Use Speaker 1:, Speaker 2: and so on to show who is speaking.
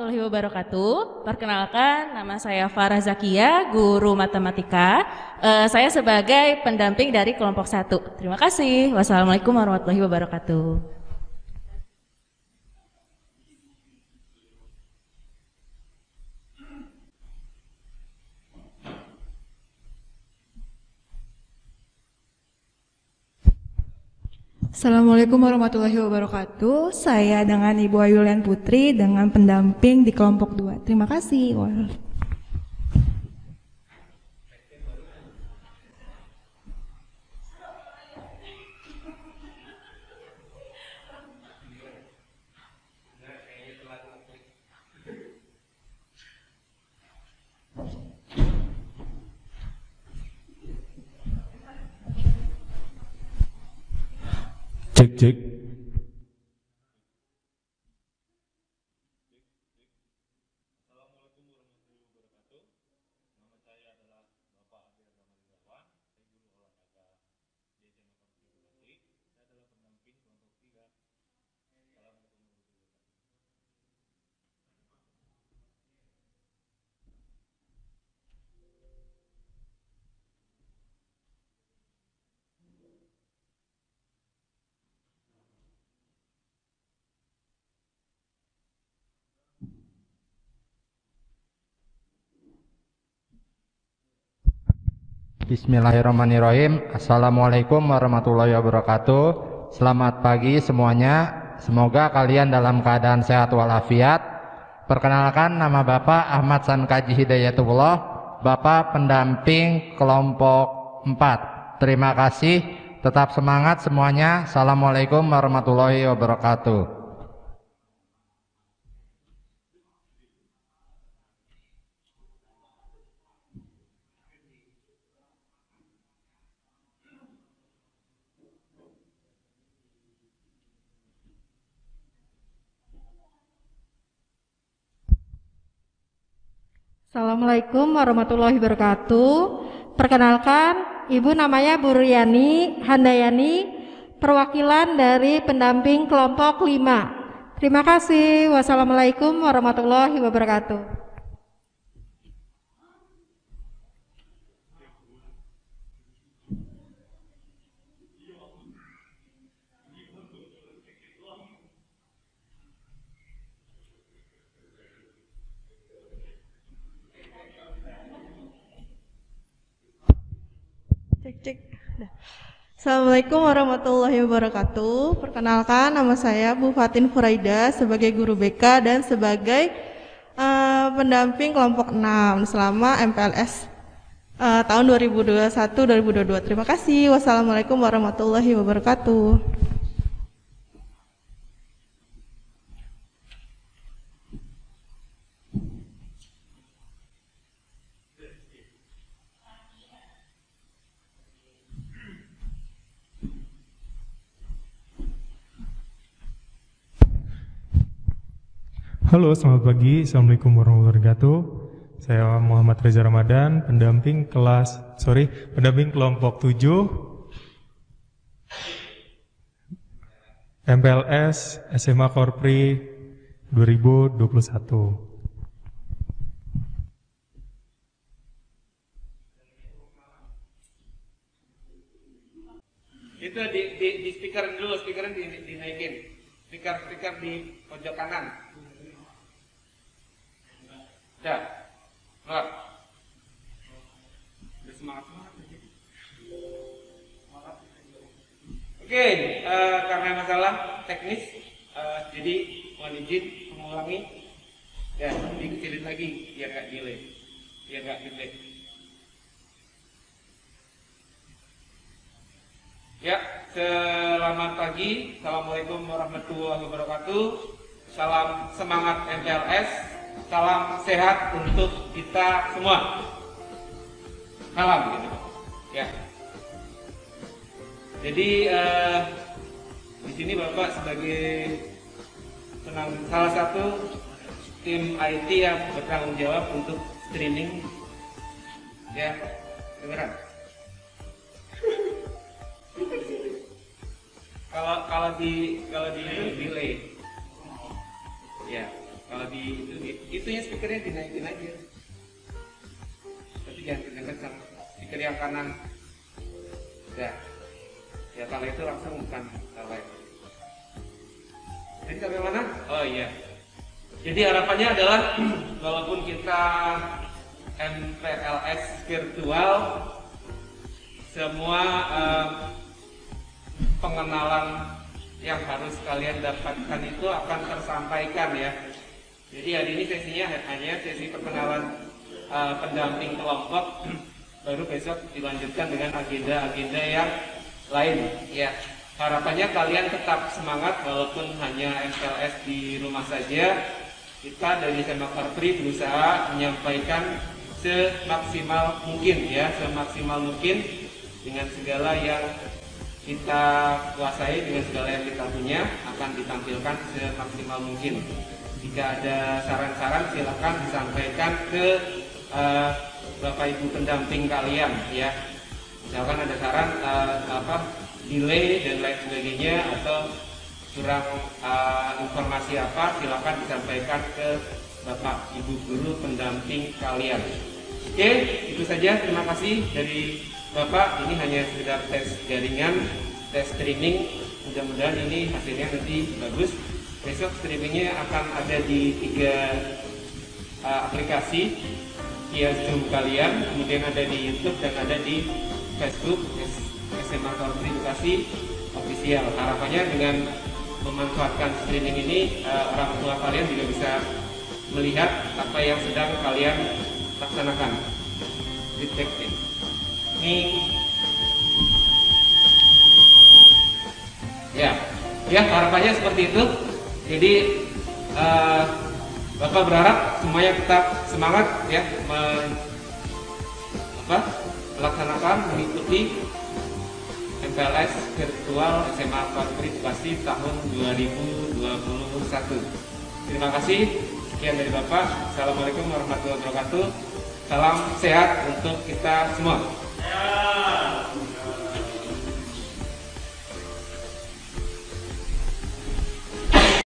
Speaker 1: warahmatullahi wabarakatuh. Perkenalkan, nama saya Farah Zakia, guru matematika. Saya sebagai pendamping dari kelompok 1. Terima kasih. Wassalamualaikum warahmatullahi wabarakatuh.
Speaker 2: Assalamualaikum warahmatullahi wabarakatuh. Saya dengan Ibu Ayulian Putri dengan pendamping di kelompok 2. Terima kasih.
Speaker 3: Cek.
Speaker 4: Bismillahirrahmanirrahim. Assalamualaikum warahmatullahi wabarakatuh. Selamat pagi semuanya. Semoga kalian dalam keadaan sehat walafiat. Perkenalkan, nama Bapak Ahmad Sankaji Hidayatullah, Bapak pendamping kelompok 4. Terima kasih. Tetap semangat semuanya. Assalamualaikum warahmatullahi wabarakatuh.
Speaker 5: Assalamualaikum warahmatullahi wabarakatuh. Perkenalkan, Ibu namanya Bu Riani Handayani, perwakilan dari pendamping kelompok 5. Terima kasih. Wassalamualaikum warahmatullahi wabarakatuh.
Speaker 2: Cek. Assalamualaikum warahmatullahi wabarakatuh. Perkenalkan, nama saya Bu Fatin Furaida sebagai guru BK dan sebagai pendamping kelompok 6 selama MPLS tahun 2021-2022. Terima kasih. Wassalamualaikum warahmatullahi wabarakatuh.
Speaker 3: Halo, selamat pagi. Assalamualaikum warahmatullahi wabarakatuh. Saya Muhammad Reza Ramadan, pendamping kelompok 7 MPLS SMA Korpri 2021.
Speaker 6: Itu di speaker dulu, speakernya dinaikin. Speaker di pojok kanan. Ya, keluar. Bersemangat. Oke, karena masalah teknis, jadi mohon izin mengulangi. Ya, dikecilin lagi biar nggak delay, biar nggak delay. Ya, selamat pagi. Assalamualaikum warahmatullahi wabarakatuh. Salam semangat MPLS. Salam sehat untuk kita semua. Salam gitu. Ya. Jadi di sini Bapak sebagai salah satu tim IT yang bertanggung jawab untuk streaming. Ya, dengeran. Kalau di delay. Ya, kalau di itu speakernya dinaikin aja. Tapi jangan kencang-kencang. Speaker yang kanan. Ya kalau itu langsung bukan live. Jadi sampai mana? Oh iya. Jadi harapannya adalah walaupun kita MPLS virtual, semua pengenalan yang harus kalian dapatkan itu akan tersampaikan ya. Jadi hari ini sesinya hanya sesi perkenalan pendamping kelompok, baru besok dilanjutkan dengan agenda-agenda yang lain ya. Harapannya kalian tetap semangat walaupun hanya MPLS di rumah saja. Kita dari SMA Karpri berusaha menyampaikan semaksimal mungkin ya, semaksimal mungkin dengan segala yang kita kuasai, dengan segala yang kita punya akan ditampilkan semaksimal mungkin. Jika ada saran-saran silakan disampaikan ke Bapak Ibu pendamping kalian ya. Misalkan ada saran delay dan lain sebagainya atau kurang informasi apa, silakan disampaikan ke Bapak Ibu guru pendamping kalian. Oke, itu saja. Terima kasih dari Bapak. Ini hanya sekedar tes jaringan, tes streaming. Mudah-mudahan ini hasilnya nanti bagus. Besok streamingnya akan ada di 3 aplikasi via Zoom kalian, kemudian ada di YouTube dan ada di Facebook SMA Karpri Edukasi Official. Harapannya dengan memanfaatkan streaming ini orang tua kalian juga bisa melihat apa yang sedang kalian laksanakan. Detektif. Ya harapannya seperti itu. Jadi Bapak berharap semuanya tetap semangat ya melaksanakan mengikuti MPLS virtual SMA Karpri Edukasi tahun 2021. Terima kasih. Sekian dari Bapak. Assalamualaikum warahmatullahi wabarakatuh. Salam sehat untuk kita semua.